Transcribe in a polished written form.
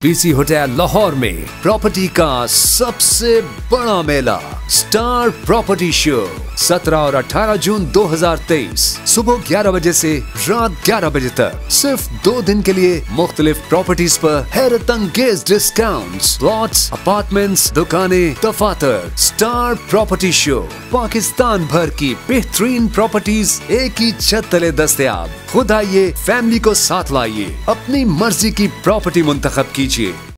PC hotel Lahore में property का सबसे बड़ा मेला स्टार प्रॉपर्टी शो 17 और 18 जून 2023 सुबह 11 बजे से रात 11 बजे तक सिर्फ 2 दिन के लिए मुख्तलिफ प्रॉपर्टीज पर हैरत अंगेज डिस्काउंट्स, प्लॉट्स, अपार्टमेंट्स, दुकानें, दफातर। स्टार प्रॉपर्टी शो पाकिस्तान भर की बेहतरीन प्रॉपर्टीज एक ही छत तले दस्तयाब। खुद आइए, फैमिली को साथ लाइए, अपनी मर्जी की प्रॉपर्टी मुंतखब कीजिए।